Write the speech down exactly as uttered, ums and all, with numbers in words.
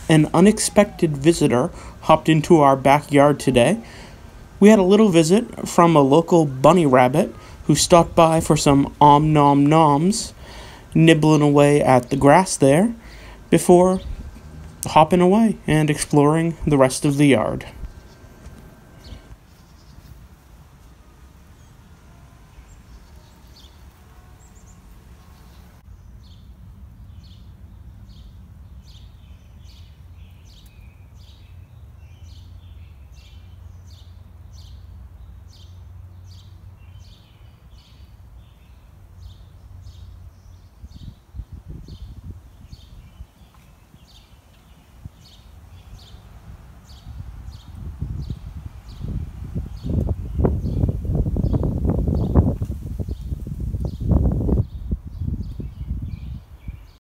An unexpected visitor hopped into our backyard today. We had a little visit from a local bunny rabbit who stopped by for some om nom noms, nibbling away at the grass there, before hopping away and exploring the rest of the yard.